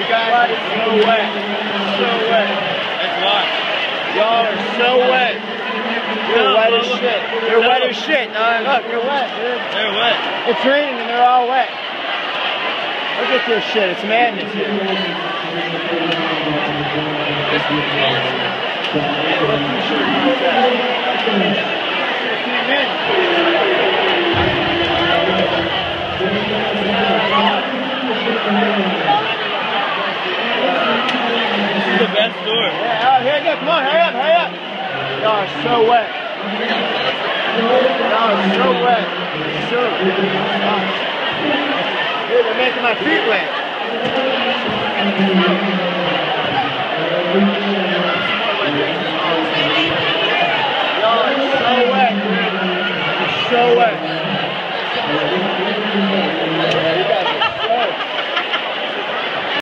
guys are so wet. So wet. That's why. Y'all are so wet. You're wet as shit. You're wet as shit. Look, you're wet, dude. They're wet. It's raining and they're all wet. Look at this shit. It's madness here. This is the best store. Yeah, here you go. Come on, hurry up, hurry up. Y'all are so wet. Y'all are so wet. So dude, they're making my feet wet.